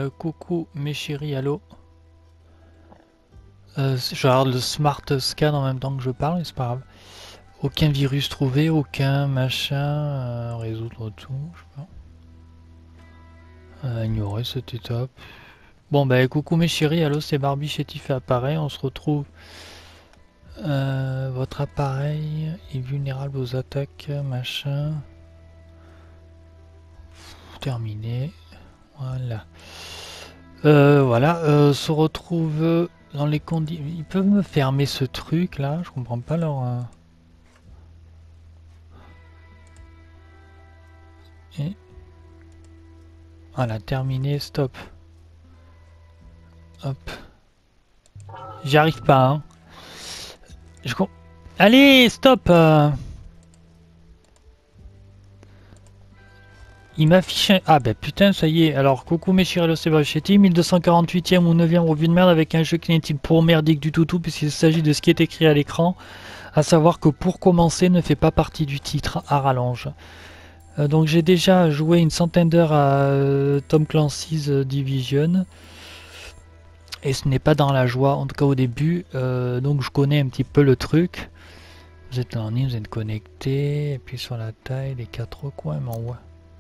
Coucou mes chéris, allô. Je regarde le Smart Scan en même temps que je parle, mais c'est pas grave. Aucun virus trouvé, aucun machin. Résoudre tout, je sais pas. Ignorer, c'était top. Bon bah coucou mes chéris, allô, c'est Barbie chez Tiffy Appareil. On se retrouve. Votre appareil est vulnérable aux attaques, machin. Terminé. Voilà. Se retrouve dans les conditions. Ils peuvent me fermer ce truc là, je comprends pas leur. Et voilà, terminé, stop. Hop. J'y arrive pas, hein. Allez, stop. Il m'affiche un... Ah bah putain, ça y est. Alors, coucou mes chéris, c'est Brachetti, 1248e ou 9e revue de merde avec un jeu qui n'est-il pour merdique du tout puisqu'il s'agit de ce qui est écrit à l'écran, à savoir que pour commencer ne fait pas partie du titre à rallonge. Donc j'ai déjà joué une centaine d'heures à Tom Clancy's Division. Et ce n'est pas dans la joie, en tout cas au début. Donc je connais un petit peu le truc. Vous êtes en ligne, vous êtes connecté. Et puis sur la taille, les quatre coins, mais ouais.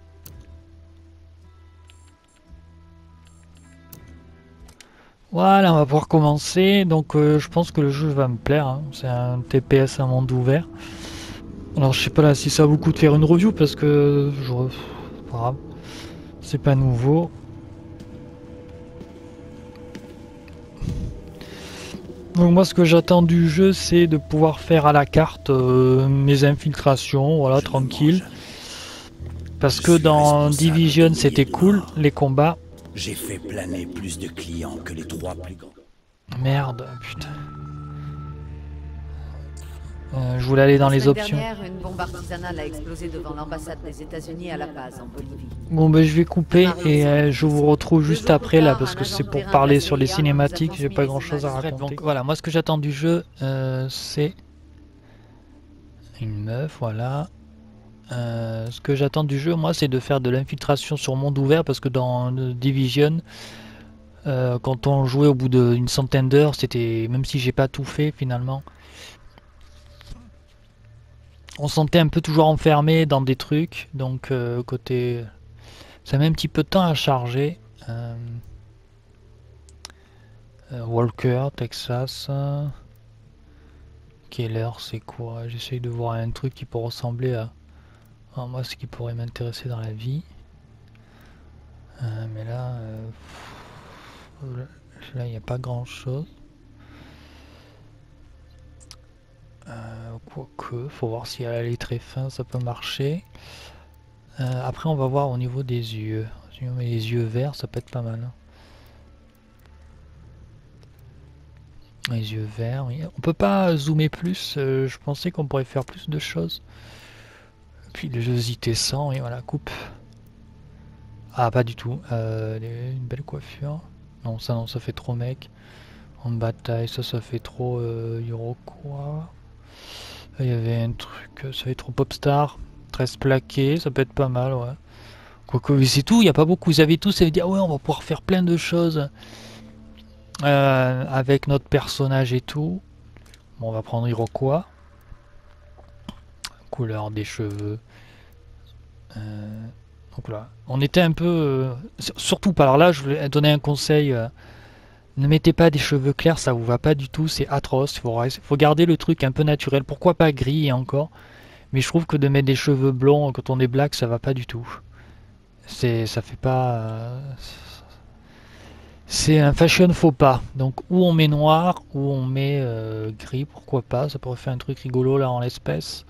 Voilà, on va pouvoir commencer. Donc je pense que le jeu va me plaire, hein. C'est un TPS à monde ouvert. Alors je sais pas là si ça vaut le coup de faire une review parce que pas grave. C'est pas nouveau. Donc moi ce que j'attends du jeu c'est de pouvoir faire à la carte mes infiltrations, voilà, tranquille. Parce que dans Division c'était cool, les combats. J'ai fait planer plus de clients que les 3 plus grands. Merde, putain. Je voulais aller dans les options. La semaine dernière, une bombe artisanale a explosé devant l'ambassade des États-Unis à La Paz, en Bolivie. Bon ben je vais couper et je vous retrouve juste après là parce que c'est pour parler sur les cinématiques, j'ai pas grand chose à raconter. Donc voilà, moi ce que j'attends du jeu c'est une meuf, voilà. Ce que j'attends du jeu moi c'est de faire de l'infiltration sur monde ouvert parce que dans Division quand on jouait au bout d'une centaine d'heures, c'était, même si j'ai pas tout fait finalement, on sentait un peu toujours enfermé dans des trucs, donc côté... Ça met un petit peu de temps à charger. Walker, Texas. Keller, c'est quoi? J'essaye de voir un truc qui peut ressembler à moi, ce qui pourrait m'intéresser dans la vie. Mais là, il n'y a pas grand chose. Quoique, faut voir si elle est très fin, ça peut marcher. Après, on va voir au niveau des yeux. Si on met les yeux verts, ça peut être pas mal. Hein. Les yeux verts, oui. On peut pas zoomer plus. Je pensais qu'on pourrait faire plus de choses. Puis le jeu JT100, et voilà, coupe. Ah, pas du tout. Une belle coiffure. Non, ça fait trop mec. En bataille, ça fait trop Iroquois. Il y avait un truc, ça fait trop Popstar. 13 plaqué, ça peut être pas mal, ouais. Quoique, c'est tout, il n'y a pas beaucoup. Vous avez tous, ça veut dire, ouais, on va pouvoir faire plein de choses avec notre personnage et tout. Bon, on va prendre Iroquois. Couleur des cheveux. Donc là, on était un peu... surtout par là, je voulais donner un conseil. Ne mettez pas des cheveux clairs, ça vous va pas du tout, c'est atroce. Faut garder le truc un peu naturel. Pourquoi pas gris encore? Mais je trouve que de mettre des cheveux blonds quand on est black, ça va pas du tout. Ça fait pas... c'est un fashion faux pas. Donc ou on met noir, ou on met gris, pourquoi pas. Ça pourrait faire un truc rigolo là en l'espèce.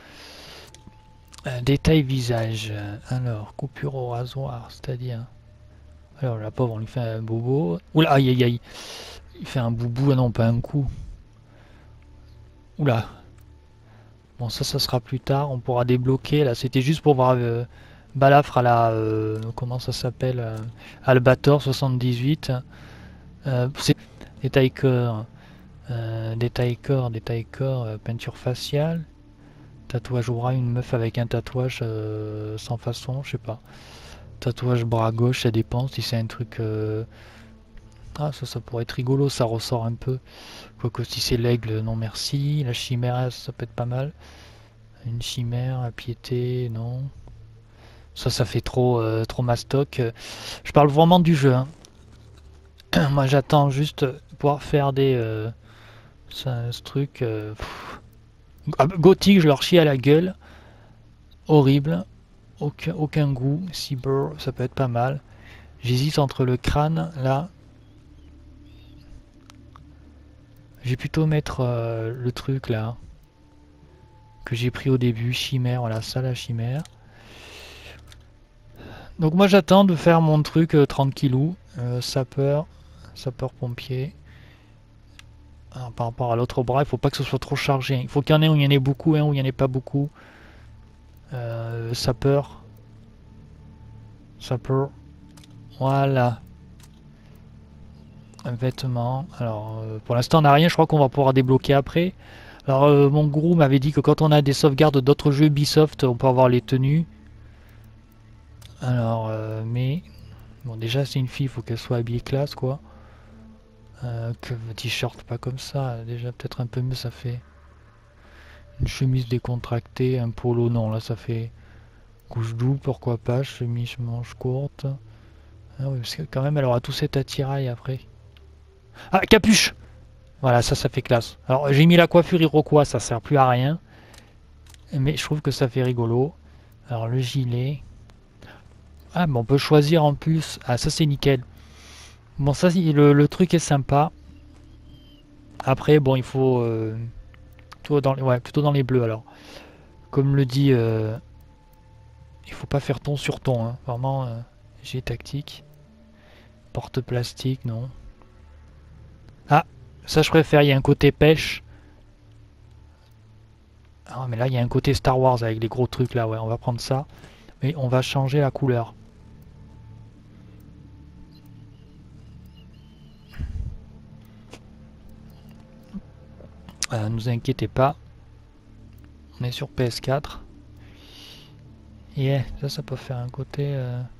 Détail visage. Alors, coupure au rasoir, c'est-à-dire... Alors la pauvre, on lui fait un bobo. Oula, aïe aïe aïe. Il fait un boubou, ah non, pas un coup. Oula. Bon, ça sera plus tard. On pourra débloquer. Là, c'était juste pour voir Balafre à la... comment ça s'appelle Albator 78. C'est détail corps. Détail corps, peinture faciale. Tatouage au bras, une meuf avec un tatouage sans façon, je sais pas. Tatouage bras gauche, ça dépend si c'est un truc... Ah, ça pourrait être rigolo, ça ressort un peu. Quoique si c'est l'aigle, non merci. La chimère, ça peut être pas mal. Une chimère, à piété, non. Ça fait trop mastoc. Je parle vraiment du jeu, hein. Moi, j'attends juste pouvoir faire ce truc... Gothic, je leur chie à la gueule. Horrible. Aucun goût. Cyber, ça peut être pas mal. J'hésite entre le crâne, là. Je vais plutôt mettre le truc, là. Que j'ai pris au début. Chimère, voilà, ça, la chimère. Donc moi, j'attends de faire mon truc tranquillou. Sapeur-pompier. Par rapport à l'autre bras, il faut pas que ce soit trop chargé. Il faut qu'il y en ait où il y en ait beaucoup, hein, où il n'y en ait pas beaucoup. Sapeur. Voilà. Un vêtement. Alors, pour l'instant, on n'a rien. Je crois qu'on va pouvoir débloquer après. Alors, mon gourou m'avait dit que quand on a des sauvegardes d'autres jeux Ubisoft, on peut avoir les tenues. Alors, mais... Bon, déjà, c'est une fille, il faut qu'elle soit habillée classe, quoi. Que t-shirt, pas comme ça. Déjà, peut-être un peu mieux, ça fait... Une chemise décontractée, un polo, non, là, ça fait... Couche double, pourquoi pas. Chemise, manche courte. Ah oui, parce que quand même, elle aura tout cet attirail après. Ah, capuche! Voilà, ça fait classe. Alors, j'ai mis la coiffure Iroquois, ça sert plus à rien. Mais je trouve que ça fait rigolo. Alors, le gilet. Ah, mais on peut choisir en plus. Ah, ça, c'est nickel. Bon, ça, le truc est sympa. Après, bon, il faut... plutôt dans les bleus, alors. Comme le dit... il faut pas faire ton sur ton, hein. Vraiment, j'ai tactique. Porte plastique, non. Ah, ça, je préfère. Il y a un côté pêche. Ah, mais là, il y a un côté Star Wars avec les gros trucs, là. Ouais, on va prendre ça. Mais on va changer la couleur. Ne vous inquiétez pas. On est sur PS4. Yeah, ça peut faire un côté...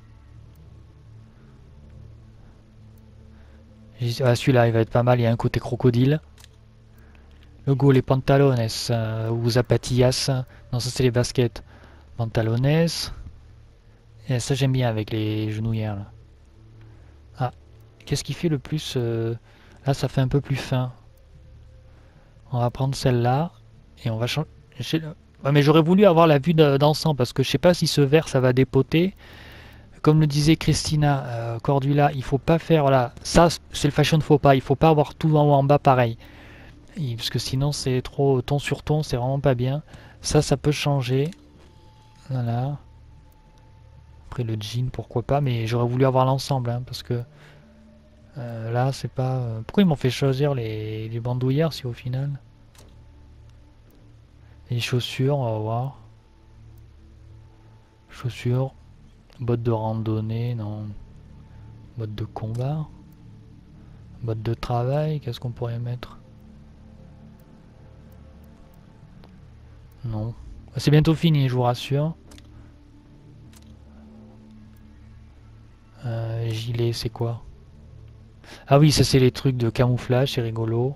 Ah, celui-là, il va être pas mal. Il y a un côté crocodile. Logo, les pantalones ou zapatillas. Non, ça c'est les baskets. Pantalones. Et ça j'aime bien avec les genouillères là. Ah, qu'est-ce qui fait le plus là, ça fait un peu plus fin. On va prendre celle-là et on va changer. Ouais, mais j'aurais voulu avoir la vue d'ensemble parce que je sais pas si ce vert ça va dépoter. Comme le disait Christina Cordula, il faut pas faire voilà, ça c'est le fashion faux pas. Il faut pas avoir tout en haut en bas pareil. Parce que sinon c'est trop ton sur ton, c'est vraiment pas bien. Ça peut changer. Voilà. Après le jean, pourquoi pas, mais j'aurais voulu avoir l'ensemble, hein, parce que là c'est pas... Pourquoi ils m'ont fait choisir les bandoulières si au final... Les chaussures, on va voir. Chaussures, bottes de randonnée, non. Bottes de combat. Bottes de travail, qu'est-ce qu'on pourrait mettre? Non. C'est bientôt fini, je vous rassure. Gilet, c'est quoi? Ah oui, ça c'est les trucs de camouflage, c'est rigolo.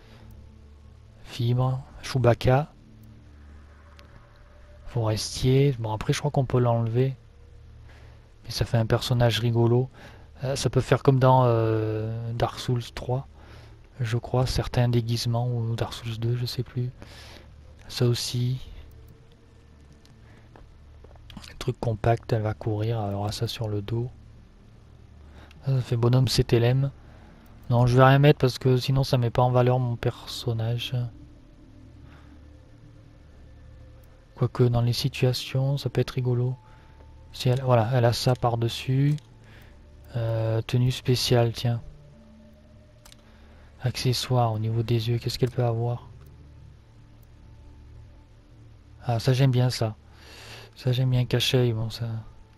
Fibre, Chewbacca. Forestier. Bon, après, je crois qu'on peut l'enlever. Et ça fait un personnage rigolo. Ça peut faire comme dans Dark Souls 3. Je crois, certains déguisements. Ou Dark Souls 2, je sais plus. Ça aussi. Truc compact, elle va courir. Elle aura ça sur le dos. Ça fait bonhomme CTLM. Non, je vais rien mettre parce que sinon ça met pas en valeur mon personnage. Quoique dans les situations, ça peut être rigolo. Si elle, voilà, elle a ça par-dessus. Tenue spéciale, tiens. Accessoires au niveau des yeux, qu'est-ce qu'elle peut avoir? Ah, ça j'aime bien ça. Ça j'aime bien cache-œil, bon ça...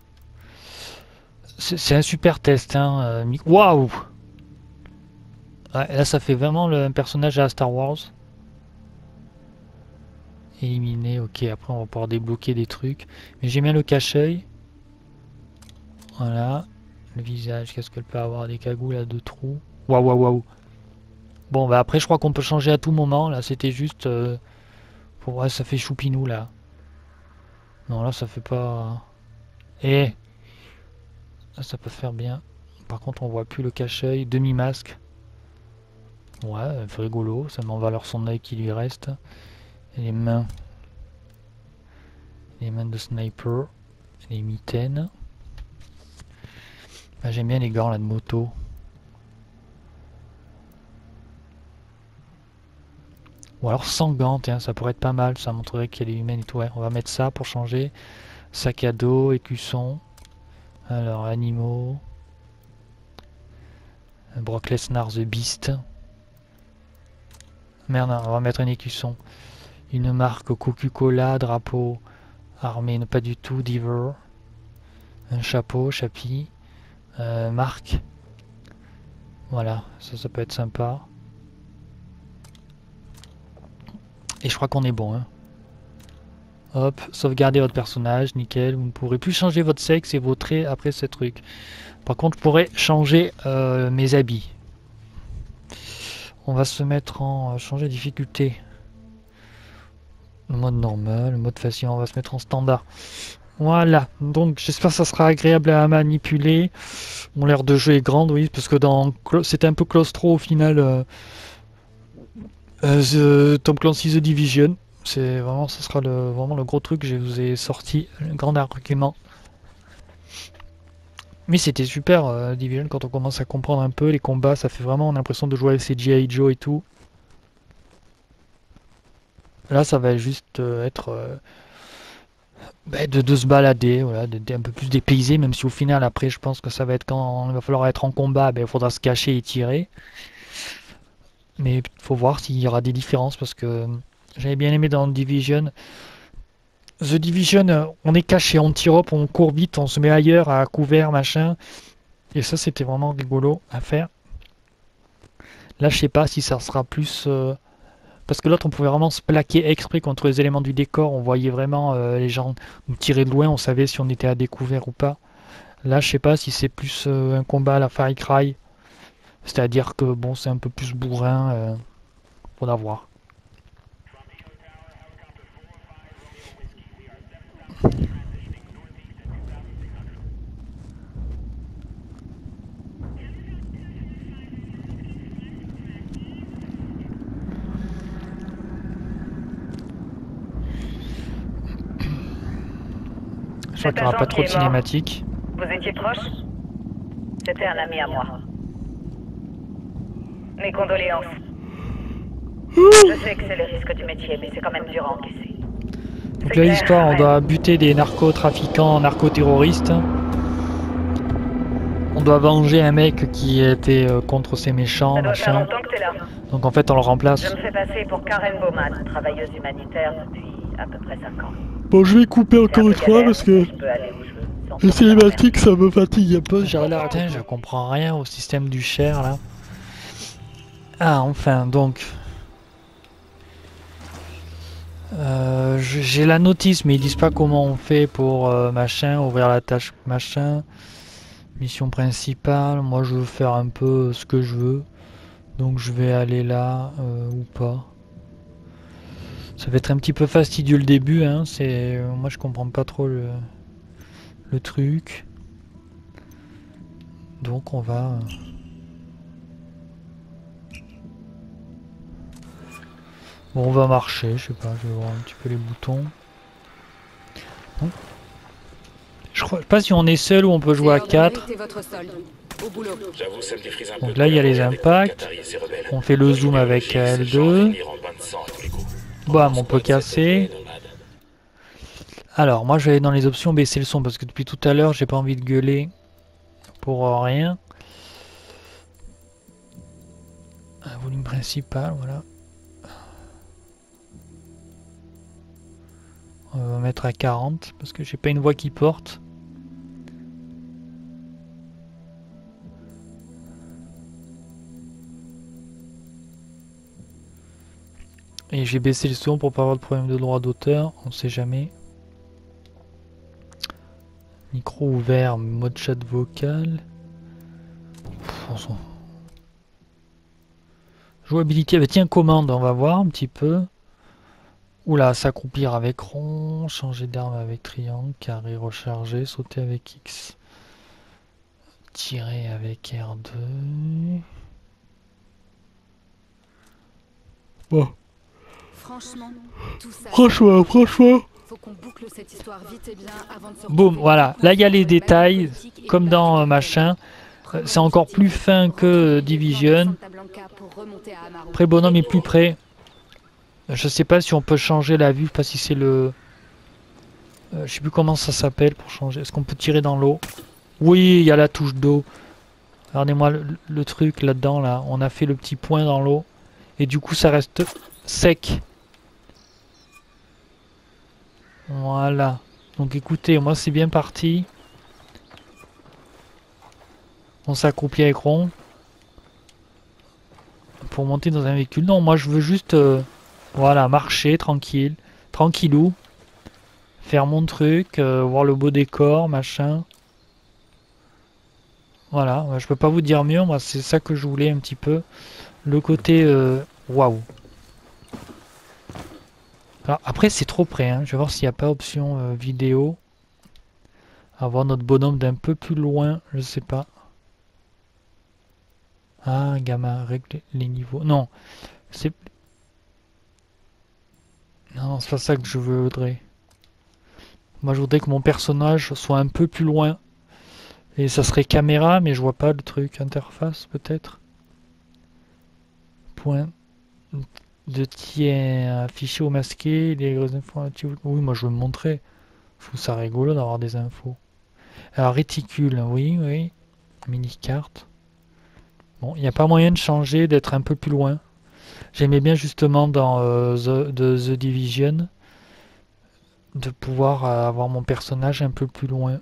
C'est un super test, hein. Waouh! Ouais, là ça fait vraiment un personnage à Star Wars. Éliminé, ok, après on va pouvoir débloquer des trucs. Mais j'aime bien le cache-œil. Voilà. Le visage, qu'est-ce qu'elle peut avoir? Des cagoules à 2 trous. Waouh, waouh, waouh. Bon, bah après, je crois qu'on peut changer à tout moment. Là, c'était juste... pour... Ouais, ça fait choupinou, là. Non, là, ça fait pas... Eh, ça peut faire bien. Par contre, on voit plus le cache-œil. Demi-masque. Ouais, c'est rigolo. Ça met en valeur son œil qui lui reste. Et les mains. Les mains de sniper. Les mitaines. Ah, j'aime bien les gants là de moto. Ou alors sans gants, tiens, ça pourrait être pas mal. Ça montrerait qu'elle est humaine et tout. Ouais, on va mettre ça pour changer. Sac à dos, écusson. Alors, animaux. Brock Lesnar The Beast. Merde, on va mettre un écusson. Une marque Coca-Cola, drapeau. Armée, non, pas du tout. Diver. Un chapeau, chapi. Marque. Voilà, ça peut être sympa. Et je crois qu'on est bon. Hein. Hop, sauvegardez votre personnage, nickel. Vous ne pourrez plus changer votre sexe et vos traits après ce truc. Par contre, je pourrais changer mes habits. On va se mettre en... changer de difficulté. Le mode normal, le mode facile, on va se mettre en standard. Voilà, donc j'espère que ça sera agréable à manipuler. Mon l'air de jeu est grande, oui, parce que dans c'était un peu claustro au final. Tom Clancy The Division, c'est vraiment, ça sera vraiment le gros truc. Je vous ai sorti le grand argument. Mais c'était super Division quand on commence à comprendre un peu les combats, ça fait vraiment l'impression de jouer avec ses G.I. Joe et tout. Là, ça va juste être de se balader, voilà, d'être un peu plus dépaysé, même si au final, après, je pense que ça va être quand il va falloir être en combat, il faudra se cacher et tirer. Mais il faut voir s'il y aura des différences, parce que j'avais bien aimé dans Division. The Division, on est caché, on tire up, on court vite, on se met ailleurs, à couvert, machin. Et ça, c'était vraiment rigolo à faire. Là, je sais pas si ça sera plus... Parce que l'autre, on pouvait vraiment se plaquer exprès contre les éléments du décor. On voyait vraiment les gens nous tirer de loin. On savait si on était à découvert ou pas. Là, je sais pas si c'est plus un combat à la Far Cry. C'est-à-dire que bon, c'est un peu plus bourrin. Faudra voir. Je crois qu'il n'y aura pas trop de cinématiques. Vous étiez proche? C'était un ami à moi. Mes condoléances. Je sais que c'est le risque du métier, mais c'est quand même dur à encaisser. Donc là, l'histoire, on doit buter des narcotrafiquants, narcoterroristes. On doit venger un mec qui était contre ces méchants, Ça doit faire machin. longtemps que t'es là. Donc en fait, on le remplace. Je me fais passer pour Karen Bowman, travailleuse humanitaire depuis à peu près 5 ans. Bon, je vais couper encore une fois parce que Je peux aller où je veux, sans les trop cinématiques, ça me fatigue un peu. J'ai l'air... Putain, je comprends rien au système du Cher, là. Ah, enfin, donc... j'ai la notice, mais ils disent pas comment on fait pour machin, ouvrir la tâche machin. Mission principale, moi je veux faire un peu ce que je veux. Donc je vais aller là ou pas. Ça va être un petit peu fastidieux le début, hein. C'est moi je comprends pas trop le truc. Donc on va... Bon, on va marcher, je sais pas, je vais voir un petit peu les boutons. Bon. Je sais pas si on est seul ou on peut jouer à 4. Donc là il y a les impacts. On fait le zoom avec L2. Bam, on peut casser. Alors moi je vais aller dans les options baisser le son parce que depuis tout à l'heure j'ai pas envie de gueuler pour rien. Un volume principal, voilà. On va mettre à 40 parce que j'ai pas une voix qui porte. Et j'ai baissé le son pour pas avoir de problème de droit d'auteur, on sait jamais. Micro ouvert, mode chat vocal. On s'en- Jouabilité, bah tiens, commande, on va voir un petit peu. Oula, s'accroupir avec rond, changer d'arme avec triangle, carré recharger, sauter avec X, tirer avec R2. Bon, Franchement, tout ça. franchement. Faut qu'on boucle cette histoire vite et bien avant de se Boum, retrouver voilà. coincé Là, il y a entre les les manies détails, politiques et comme les dans papiers machin. criminels. C'est encore plus fin que Division. Après, bonhomme est plus près. Je sais pas si on peut changer la vue, pas si c'est le... je sais plus comment ça s'appelle pour changer. Est-ce qu'on peut tirer dans l'eau? Oui, il y a la touche d'eau. Regardez-moi le truc là-dedans, là. On a fait le petit point dans l'eau. Et du coup, ça reste sec. Voilà. Donc écoutez, moi c'est bien parti. On s'accroupit avec rond. Pour monter dans un véhicule. Non, moi je veux juste... voilà, marcher tranquille. Tranquillou. Faire mon truc. Voir le beau décor, machin. Voilà, je peux pas vous dire mieux. Moi c'est ça que je voulais un petit peu. Le côté... waouh. Alors, après c'est trop près. Hein. Je vais voir s'il n'y a pas option vidéo. Avoir notre bonhomme d'un peu plus loin. Je sais pas. Ah, gamin, règle les niveaux. Non, c'est... Non, c'est pas ça que je voudrais. Moi, je voudrais que mon personnage soit un peu plus loin. Et ça serait caméra, mais je vois pas le truc. Interface, peut-être. Point de tiers affiché ou masqué. Les informations. Oui, moi, je veux me montrer. Je trouve ça rigolo d'avoir des infos. Alors, réticule, oui. Mini-carte. Bon, il n'y a pas moyen de changer, d'être un peu plus loin. J'aimais bien justement dans The Division de pouvoir avoir mon personnage un peu plus loin.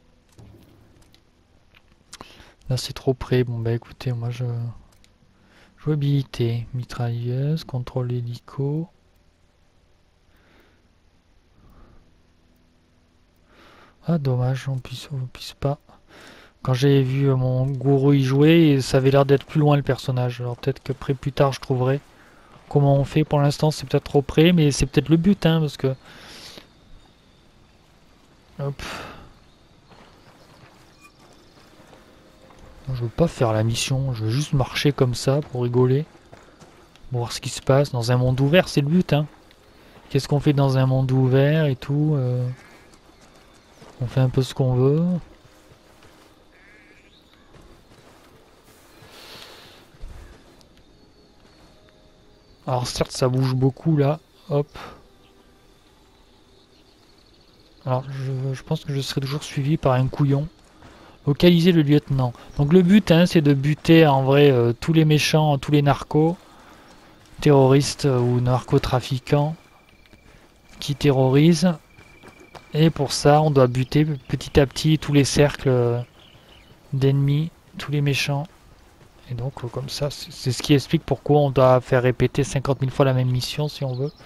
Là c'est trop près. Bon bah écoutez, moi je... Jouabilité, mitrailleuse, contrôle hélico. Ah dommage, on puisse pas. Quand j'ai vu mon gourou y jouer, ça avait l'air d'être plus loin le personnage. Alors peut-être qu'après plus tard je trouverai comment on fait. Pour l'instant c'est peut-être trop près, mais c'est peut-être le but, hein, parce que... Hop. Je veux pas faire la mission, je veux juste marcher comme ça pour rigoler. Pour voir ce qui se passe. Dans un monde ouvert, c'est le but, hein. Qu'est-ce qu'on fait dans un monde ouvert et tout on fait un peu ce qu'on veut. Alors certes, ça bouge beaucoup là. Hop. Alors je pense que je serai toujours suivi par un couillon. Localiser le lieutenant. Donc le but, hein, c'est de buter en vrai tous les méchants, tous les narcos, terroristes ou narcotrafiquants qui terrorisent. Et pour ça, on doit buter petit à petit tous les cercles d'ennemis, tous les méchants. Et donc comme ça, c'est ce qui explique pourquoi on doit faire répéter 50 000 fois la même mission si on veut.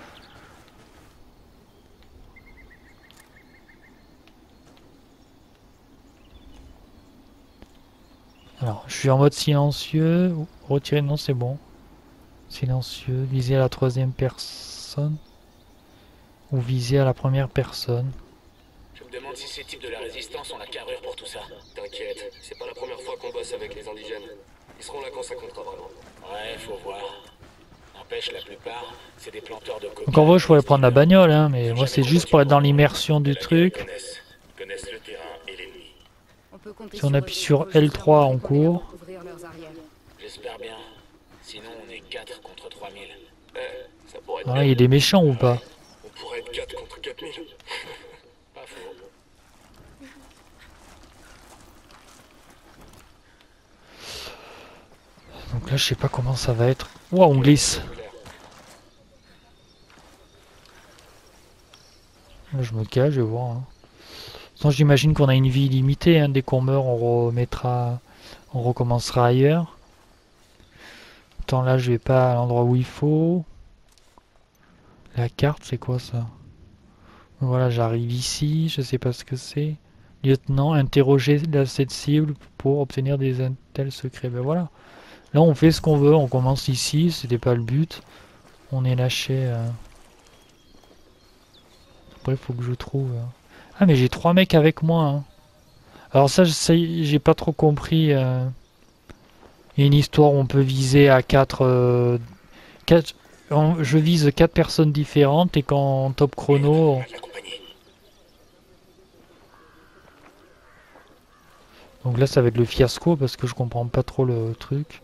Alors, je suis en mode silencieux. Retirer, non, c'est bon. Silencieux. Viser à la troisième personne. Ou viser à la première personne. Je me demande si ces types de la résistance ont la carrure pour tout ça. T'inquiète, c'est pas la première fois qu'on bosse avec les indigènes. Ils seront là quand ça comptera vraiment. Ouais, faut voir. N'empêche, la plupart, c'est des planteurs de coca. Donc en vrai, je pourrais prendre la bagnole, hein, mais moi c'est juste pour être dans l'immersion du truc. Connaissent le terrain et l'ennemi. Si on appuie sur L3, on court. J'espère bien. Sinon, on est 4 contre 3000. Ça pourrait être Ah, bien. il y a des méchants ou pas? On pourrait être 4 contre 4000. Pas faux. Donc là, je sais pas comment ça va être. Ouah, on glisse. Là, je me cache, je vais voir. Hein. Sinon, j'imagine qu'on a une vie illimitée. Hein. Dès qu'on meurt, on remettra, on recommencera ailleurs. Tant là, je vais pas à l'endroit où il faut. La carte, c'est quoi ça? Voilà, j'arrive ici. Je sais pas ce que c'est. Lieutenant, interroger cette cible pour obtenir des intels secrets. Ben voilà. Là, on fait ce qu'on veut. On commence ici. C'était pas le but. On est lâché. Après, il faut que je trouve. Ah, mais j'ai 3 mecs avec moi. Hein. Alors ça, j'ai pas trop compris. Il y a une histoire où on peut viser à 4... je vise 4 personnes différentes et quand top chrono... Donc là, ça va être le fiasco parce que je comprends pas trop le truc.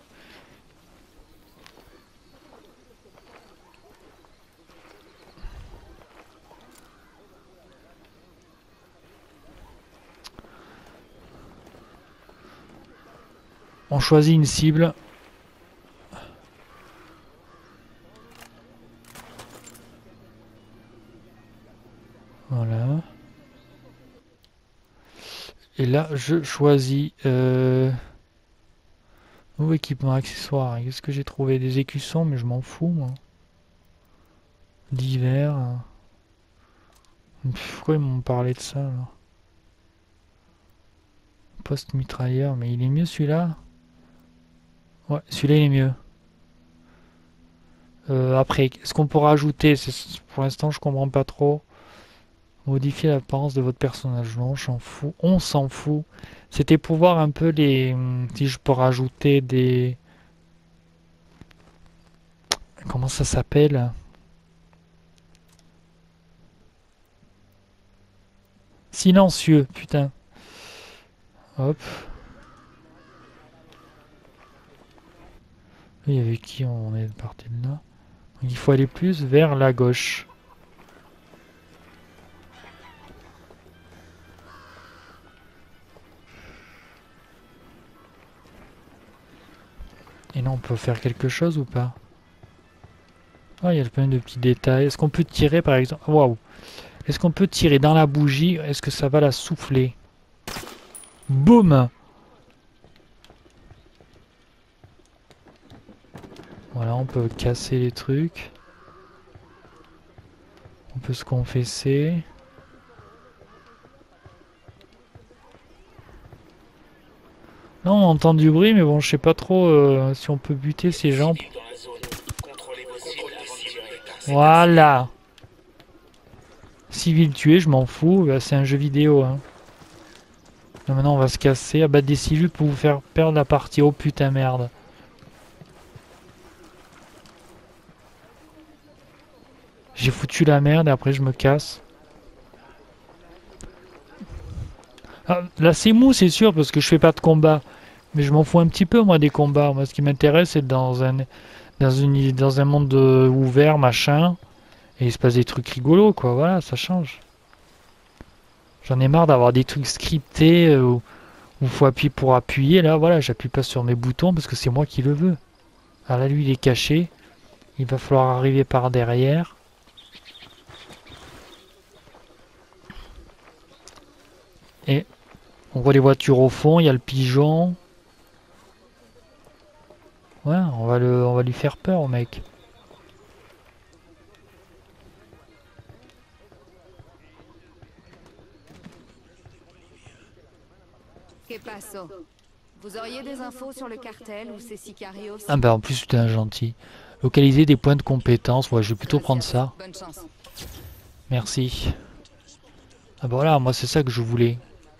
On choisit une cible. Voilà. Et là, je choisis nouveau équipement accessoire. Qu'est-ce que j'ai trouvé? Des écussons, mais je m'en fous, moi. Divers. Pourquoi ils m'ont parlé de ça, là? Poste mitrailleur, mais il est mieux celui-là? Ouais, celui-là il est mieux. Après, est-ce qu'on pourra ajouter? Pour l'instant, je comprends pas trop. Modifier l'apparence de votre personnage. Non, j'en fous. On s'en fout. C'était pour voir un peu les... Si je peux rajouter des... Comment ça s'appelle? Silencieux, putain. Hop. Il y avait qui? On est parti de là. Il faut aller plus vers la gauche. Et là, on peut faire quelque chose ou pas? Ah, il y a plein de petits détails. Est-ce qu'on peut tirer, par exemple? Waouh! Est-ce qu'on peut tirer dans la bougie? Est-ce que ça va la souffler? Boum! Voilà, on peut casser les trucs. On peut se confesser. Là, on entend du bruit, mais bon, je sais pas trop si on peut buter ces gens. Voilà. Civil tué, je m'en fous. C'est un jeu vidéo. Hein. Là, maintenant, on va se casser. Abattre des civils pour vous faire perdre la partie. Oh putain, merde. J'ai foutu la merde et après je me casse. Ah, là c'est mou c'est sûr parce que je fais pas de combat. Mais je m'en fous un petit peu moi des combats. Moi ce qui m'intéresse c'est dans un monde ouvert machin. Et il se passe des trucs rigolos quoi. Voilà ça change. J'en ai marre d'avoir des trucs scriptés où il faut appuyer pour appuyer. Là voilà j'appuie pas sur mes boutons parce que c'est moi qui le veux. Ah là lui il est caché. Il va falloir arriver par derrière. Et on voit les voitures au fond, il y a le pigeon. Ouais, on va lui faire peur au mec. Que passo? Vous auriez des infos sur le cartel ou ces sicarios? Ah bah en plus tu es un gentil. Localiser des points de compétence, ouais je vais plutôt prendre ça. Bonne chance. Merci. Ah bah voilà, moi c'est ça que je voulais.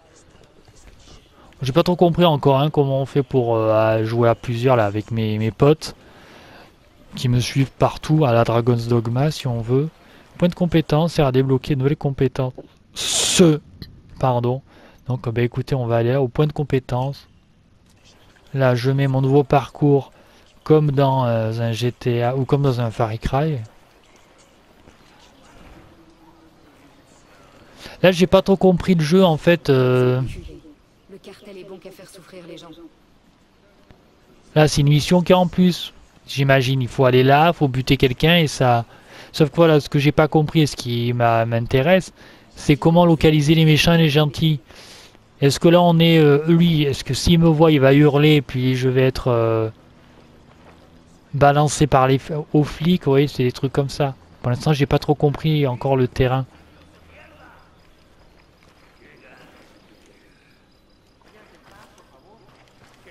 J'ai pas trop compris encore hein, comment on fait pour jouer à plusieurs là avec mes potes qui me suivent partout à la Dragon's Dogma si on veut. Point de compétence sert à débloquer de nouvelles compétences. Pardon. Donc bah écoutez, on va aller là au point de compétence. Là je mets mon nouveau parcours comme dans un GTA ou comme dans un Far Cry. Là j'ai pas trop compris le jeu en fait. Le cartel est bon qu'à faire souffrir les gens. Là, c'est une mission qui est en plus. J'imagine, il faut aller là, il faut buter quelqu'un et ça... Sauf que voilà, ce que j'ai pas compris et ce qui m'intéresse, c'est comment localiser les méchants et les gentils. Est-ce que là, on est... lui, est-ce que s'il me voit, il va hurler, puis je vais être... balancé par aux flics, vous voyez, c'est des trucs comme ça. Pour l'instant, j'ai pas trop compris encore le terrain.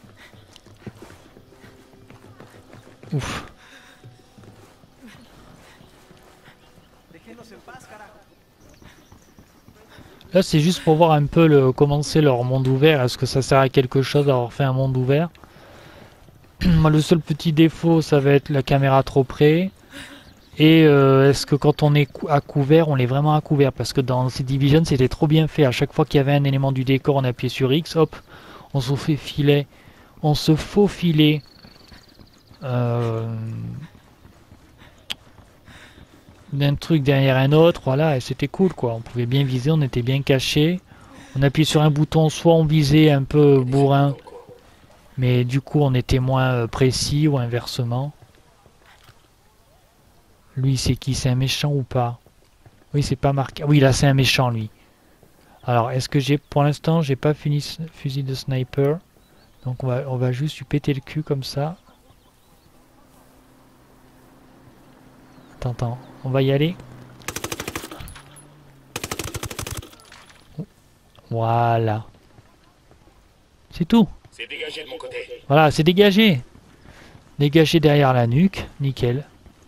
Ouf. Là, c'est juste pour voir un peu comment c'est leur monde ouvert. Est-ce que ça sert à quelque chose d'avoir fait un monde ouvert? Moi, le seul petit défaut, ça va être la caméra trop près. Et est-ce que quand on est à couvert, on est vraiment à couvert? Parce que dans The Division, c'était trop bien fait. À chaque fois qu'il y avait un élément du décor, on appuyait sur X, hop, on se faufilait. On se faufilait. D'un truc derrière un autre, voilà, et c'était cool quoi. On pouvait bien viser, on était bien caché. On appuyait sur un bouton, soit on visait un peu bourrin, mais du coup on était moins précis ou inversement. Lui c'est qui? C'est un méchant ou pas? Oui, c'est pas marqué. Oui, là c'est un méchant lui. Alors est-ce que j'ai, pour l'instant j'ai pas fini ce fusil de sniper. Donc on va juste lui péter le cul comme ça. Attends, on va y aller. Voilà. C'est tout. C'est dégagé de mon côté. Voilà, c'est dégagé. Dégagé derrière la nuque. Nickel.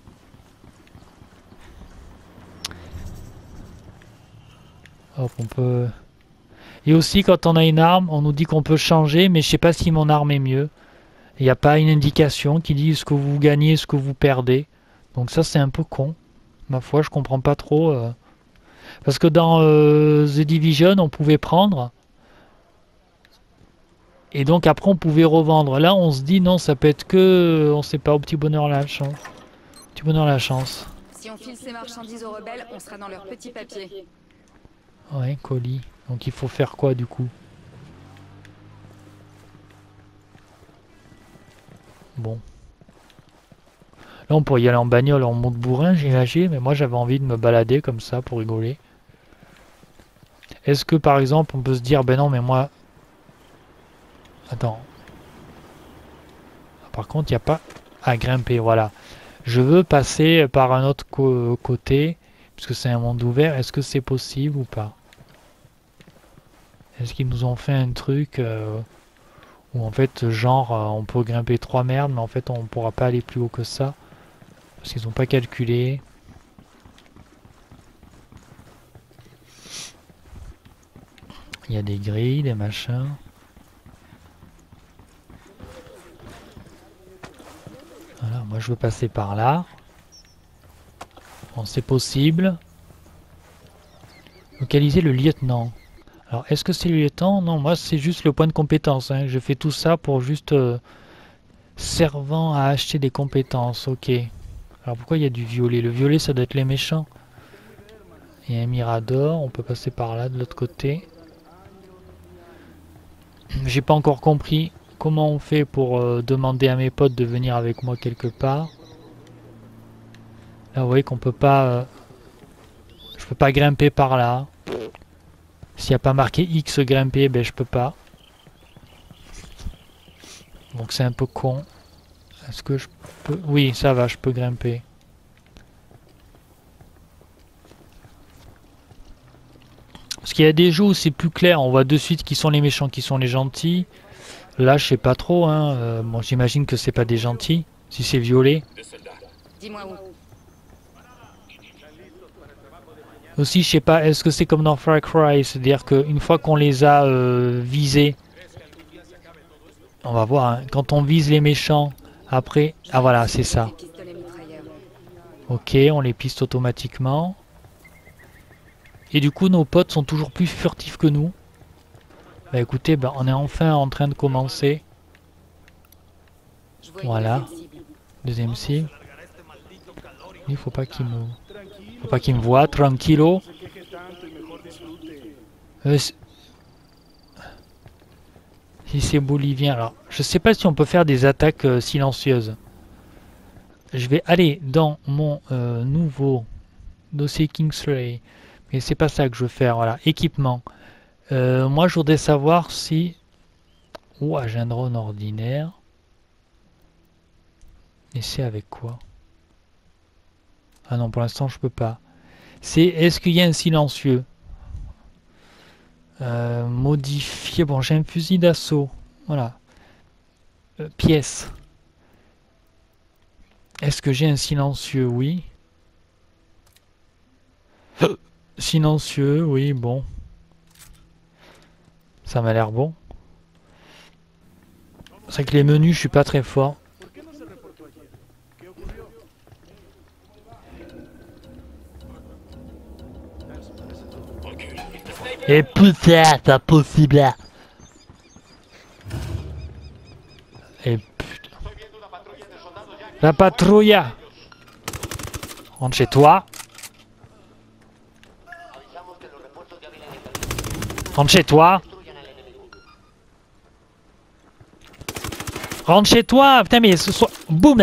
Hop, on peut... Et aussi, quand on a une arme, on nous dit qu'on peut changer, mais je sais pas si mon arme est mieux. Il n'y a pas une indication qui dit ce que vous gagnez, ce que vous perdez. Donc ça, c'est un peu con. Ma foi, je comprends pas trop. Parce que dans The Division, on pouvait prendre. Et donc après, on pouvait revendre. Là, on se dit non, ça peut être que... On sait pas, au petit bonheur la chance. Petit bonheur la chance. Si on file ces marchandises aux rebelles, on sera dans leur petit papier. Ouais, colis. Donc il faut faire quoi du coup? Bon. Là, on pourrait y aller en bagnole, en mode bourrin, j'imagine, mais moi j'avais envie de me balader comme ça pour rigoler. Est-ce que par exemple, on peut se dire, ben non, mais moi. Attends. Par contre, il n'y a pas à grimper, voilà. Je veux passer par un autre côté, puisque c'est un monde ouvert. Est-ce que c'est possible ou pas? Est-ce qu'ils nous ont fait un truc où en fait, genre, on peut grimper 3 merdes, mais en fait, on pourra pas aller plus haut que ça? Parce qu'ils n'ont pas calculé. Il y a des grilles, des machins. Voilà, moi je veux passer par là. Bon, c'est possible. Localiser le lieutenant. Alors, est-ce que c'est le lieutenant? Non, moi c'est juste le point de compétence. Hein. Je fais tout ça pour juste servant à acheter des compétences. Ok. Alors pourquoi il y a du violet? Le violet, ça doit être les méchants. Il y a un mirador. On peut passer par là, de l'autre côté. J'ai pas encore compris comment on fait pour demander à mes potes de venir avec moi quelque part. Là, vous voyez qu'on peut pas... je peux pas grimper par là. S'il n'y a pas marqué X grimper, ben je peux pas. Donc c'est un peu con. Est-ce que je peux... Oui, ça va, je peux grimper. Parce qu'il y a des jeux où c'est plus clair. On voit de suite qui sont les méchants, qui sont les gentils. Là, je sais pas trop. Hein. Bon, j'imagine que c'est pas des gentils. Si c'est violet. Dis-moi où. Aussi, je sais pas, est-ce que c'est comme dans Far Cry, c'est-à-dire qu'une fois qu'on les a visés, on va voir, hein, quand on vise les méchants, après, ah voilà, c'est ça. Ok, on les piste automatiquement. Et du coup, nos potes sont toujours plus furtifs que nous. Bah écoutez, bah, on est enfin en train de commencer. Voilà, deuxième cible. Il faut pas qu'il me... Faut pas qu'il me voie, tranquillo. Si c'est bolivien, alors je sais pas si on peut faire des attaques silencieuses. Je vais aller dans mon nouveau dossier Kingsley, mais c'est pas ça que je veux faire. Voilà, équipement. Moi, je voudrais savoir si... Ouah, j'ai un drone ordinaire. Et c'est avec quoi? Ah non, pour l'instant, je peux pas. C'est... Est-ce qu'il y a un silencieux? Modifier... Bon, j'ai un fusil d'assaut. Voilà. Pièce. Est-ce que j'ai un silencieux? Oui. Silencieux, oui, bon. Ça m'a l'air bon. C'est vrai que les menus, je suis pas très fort. Et putain, c'est pas possible. Et putain. La patrouille. Rentre chez toi. Rentre chez toi. Rentre chez toi. Putain, mais ce soir. Boum.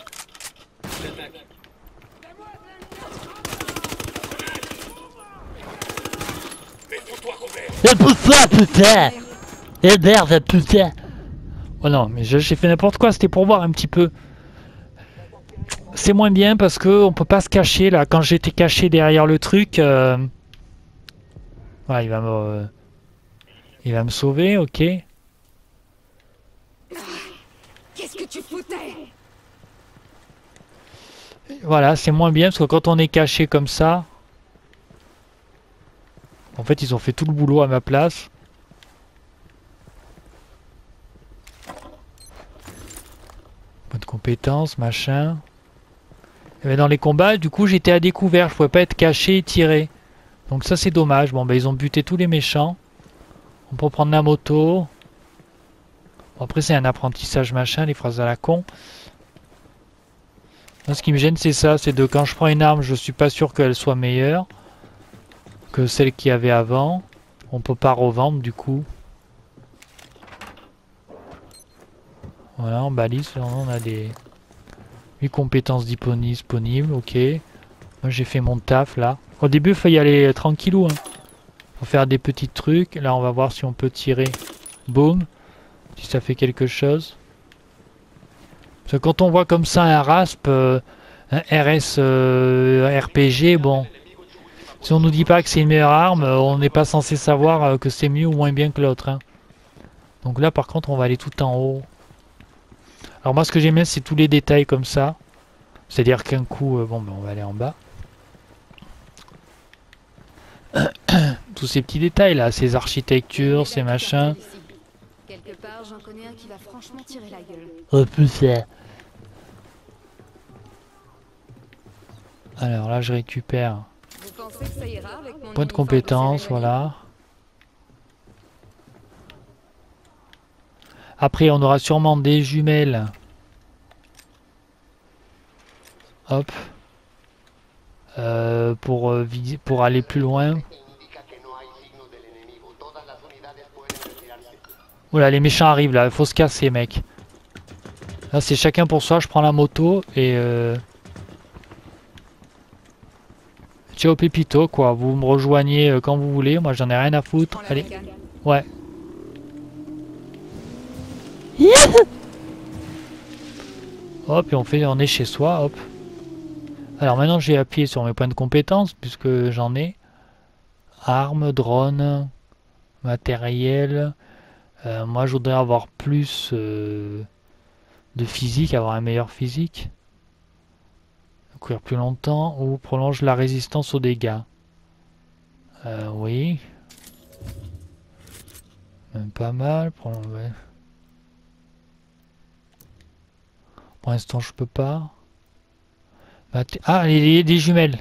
Et putain, putain. Et merde, putain. Oh non, mais j'ai fait n'importe quoi. C'était pour voir un petit peu. C'est moins bien parce que on peut pas se cacher là. Quand j'étais caché derrière le truc, ouais, il va me sauver, ok. Qu'est-ce que tu foutais? Voilà, c'est moins bien parce que quand on est caché comme ça, en fait, ils ont fait tout le boulot à ma place. Bonne compétence, machin. Et dans les combats, du coup, j'étais à découvert. Je pouvais pas être caché et tirer. Donc ça, c'est dommage. Bon, ben, ils ont buté tous les méchants. On peut prendre la moto. Bon, après, c'est un apprentissage machin, les phrases à la con. Moi, ce qui me gêne, c'est ça. C'est de quand je prends une arme, je suis pas sûr qu'elle soit meilleure que celle qu'il y avait avant. On peut pas revendre, du coup. Voilà, en balise, on a des 8 compétences disponibles, ok. Moi j'ai fait mon taf là. Au début il faut y aller tranquillou. Hein. Faut faire des petits trucs. Là on va voir si on peut tirer. Boum. Si ça fait quelque chose. Parce que quand on voit comme ça un RASP, un RS RPG, bon. Si on nous dit pas que c'est une meilleure arme, on n'est pas censé savoir que c'est mieux ou moins bien que l'autre. Hein. Donc là par contre on va aller tout en haut. Alors moi ce que j'aime bien c'est tous les détails comme ça. C'est-à-dire qu'un coup, bon ben on va aller en bas. Tous ces petits détails là, ces architectures, ces machins. Quelque part, j'en connais un qui va franchement tirer la gueule. Oh putain. Alors là je récupère. Vous pensez que ça ira avec mon Point de uniforme compétence, cérémonie? voilà. Après, on aura sûrement des jumelles. Hop. Pour aller plus loin. Oula, les méchants arrivent là. Il faut se casser, mec. Là, c'est chacun pour soi. Je prends la moto et... Ciao Pépito, quoi. Vous me rejoignez quand vous voulez. Moi, j'en ai rien à foutre. Allez. Ouais. Hop, et on est chez soi, hop. Alors maintenant j'ai appuyé sur mes points de compétence puisque j'en ai. Armes, drones, matériel. Moi je voudrais avoir plus de physique, avoir un meilleur physique. Courir plus longtemps ou prolonge la résistance aux dégâts. Oui. Même pas mal. Ouais. Pour l'instant, je peux pas. Ah, les jumelles.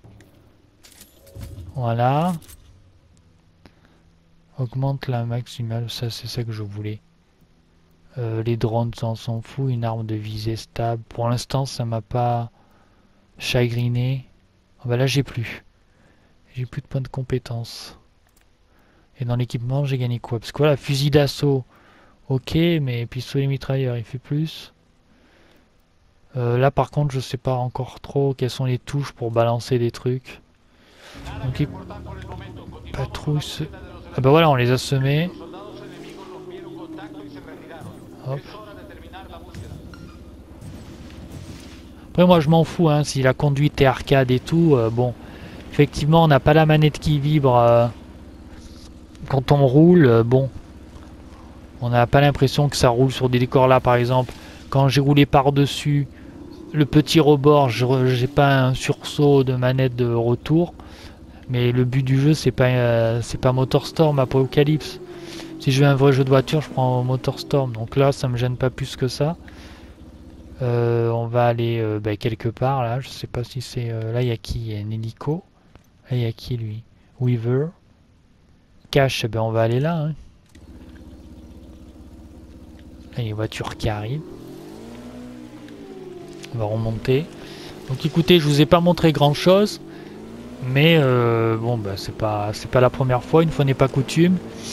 Voilà. Augmente la maximale. Ça, c'est ça que je voulais. Les drones, ça, on s'en fout. Une arme de visée stable. Pour l'instant, ça m'a pas chagriné. Ah bah là, j'ai plus. J'ai plus de points de compétence. Et dans l'équipement, j'ai gagné quoi? Parce que voilà, fusil d'assaut. Ok, mais pistolet mitrailleur, il fait plus. Là par contre je sais pas encore trop quelles sont les touches pour balancer des trucs. Donc patrouille. Ah bah voilà, on les a semés. Hop. Après moi je m'en fous hein, si la conduite est arcade et tout, bon. Effectivement on n'a pas la manette qui vibre quand on roule, bon. On n'a pas l'impression que ça roule sur des décors là par exemple. Quand j'ai roulé par dessus le petit rebord, j'ai pas un sursaut de manette de retour. Mais le but du jeu, c'est pas MotorStorm, Apocalypse. Si je veux un vrai jeu de voiture, je prends MotorStorm. Donc là, ça me gêne pas plus que ça. On va aller quelque part là. Je sais pas si c'est... là, il y a qui? Il y a un hélico. Là, il y a qui lui? Weaver. Cash, on va aller là. Hein. Là, il y a une voiture qui arrive. On va remonter. Donc écoutez, je vous ai pas montré grand chose. Mais bon, c'est pas la première fois. Une fois n'est pas coutume.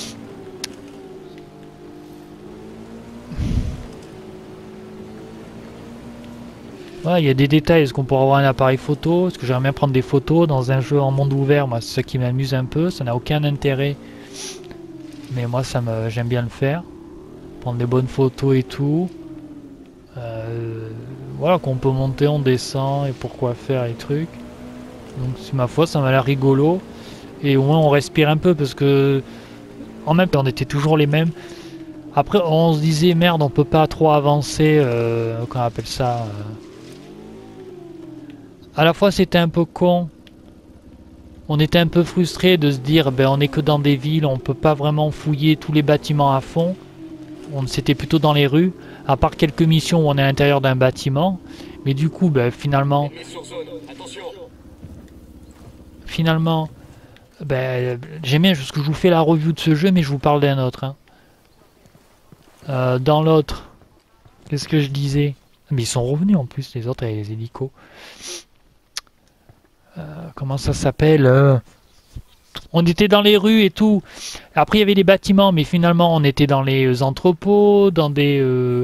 Voilà, il y a des détails. Est-ce qu'on pourra avoir un appareil photo? Est-ce que j'aimerais bien prendre des photos dans un jeu en monde ouvert? Moi, c'est ça qui m'amuse un peu. Ça n'a aucun intérêt. Mais moi, j'aime bien le faire. Prendre des bonnes photos et tout. Voilà, qu'on peut monter, on descend et pourquoi faire les trucs. Donc, c'est ma foi, ça m'a l'air rigolo. Et au moins, on respire un peu parce que en même temps, on était toujours les mêmes. Après, on se disait merde, on peut pas trop avancer. Qu'on appelle ça. À la fois, c'était un peu con. On était un peu frustré de se dire, on est que dans des villes, on peut pas vraiment fouiller tous les bâtiments à fond. C'était plutôt dans les rues, à part quelques missions où on est à l'intérieur d'un bâtiment. Mais du coup, finalement, j'aime bien parce que je vous fais la review de ce jeu, mais je vous parle d'un autre. Hein. Dans l'autre, qu'est-ce que je disais? Mais ils sont revenus en plus, les autres, avec les hélicos. Comment ça s'appelle? On était dans les rues et tout. Après, il y avait les bâtiments, mais finalement, on était dans les entrepôts, dans des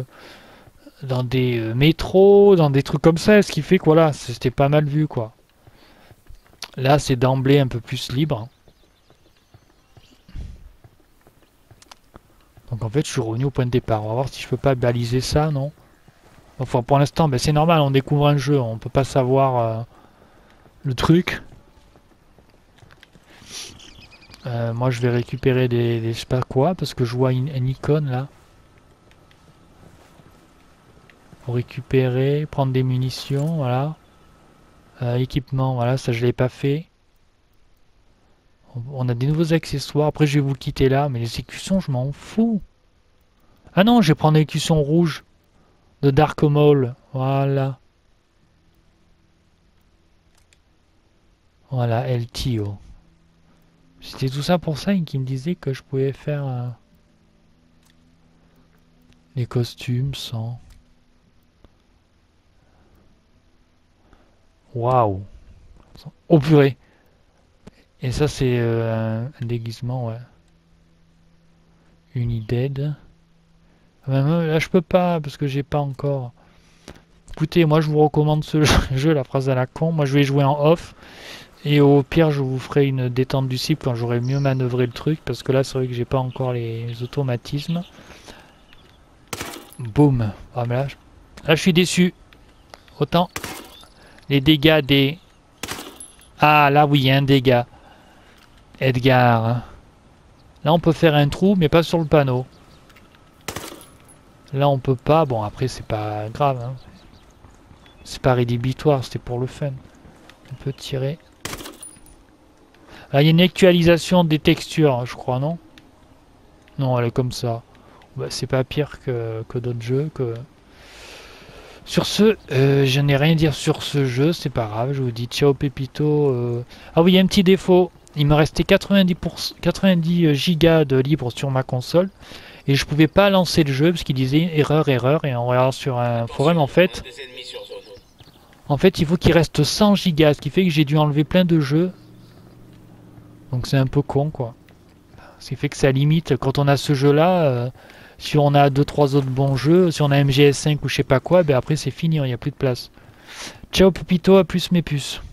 métros, dans des trucs comme ça. Ce qui fait que voilà, c'était pas mal vu, quoi. Là, c'est d'emblée un peu plus libre. Donc en fait, je suis revenu au point de départ. On va voir si je peux pas baliser ça, non? Enfin, pour l'instant, c'est normal, on découvre un jeu. On peut pas savoir le truc. Moi, je vais récupérer des je sais pas quoi, parce que je vois une icône, là. Pour récupérer, prendre des munitions, voilà. Équipement, voilà, ça je l'ai pas fait. On a des nouveaux accessoires. Après, je vais vous quitter là, mais les écussons, je m'en fous. Ah non, je vais prendre l'écusson rouge de Dark Maul. Voilà. Voilà, LTO. C'était tout ça pour ça, qui me disait que je pouvais faire les costumes sans... Waouh. Oh purée. Et ça c'est un déguisement, ouais. Unidad. Là je peux pas parce que j'ai pas encore. Écoutez, moi je vous recommande ce jeu, la phrase à la con. Moi je vais jouer en off. Et au pire je vous ferai une détente du cible quand j'aurai mieux manœuvré le truc. Parce que là c'est vrai que j'ai pas encore les automatismes. Boum. Ah mais là je suis déçu. Autant les dégâts des... Ah là oui, un dégât. Edgar. Là on peut faire un trou mais pas sur le panneau. Là on peut pas. Bon après c'est pas grave. Hein. C'est pas rédhibitoire, c'était pour le fun. On peut tirer. Là il y a une actualisation des textures, je crois, non? Non, elle est comme ça. C'est pas pire que d'autres jeux. Sur ce, je n'ai rien à dire sur ce jeu, c'est pas grave, je vous dis ciao Pépito. Ah oui, il y a un petit défaut. Il me restait 90 gigas de libre sur ma console. Et je pouvais pas lancer le jeu parce qu'il disait erreur, erreur. Et on regarde sur un forum en fait. En fait, il faut qu'il reste 100 gigas, ce qui fait que j'ai dû enlever plein de jeux. Donc c'est un peu con, quoi. Ce qui fait que ça limite, quand on a ce jeu-là, si on a 2-3 autres bons jeux, si on a MGS5 ou je sais pas quoi, après c'est fini, il n'y a plus de place. Ciao Pépito, à plus mes puces.